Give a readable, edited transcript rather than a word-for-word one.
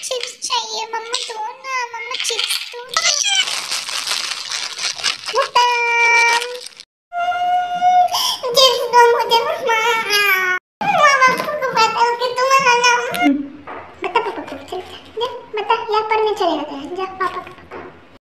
Chips चाहिए मम्मा, दो ना मम्मा, चिप्स दो। चिप्स दो मुझे मम्मा। पापा को पता है कि तुम्हारा नाम बता। पापा को चल जा, बता, यहाँ पढ़ने चले जाते हैं, जा पापा।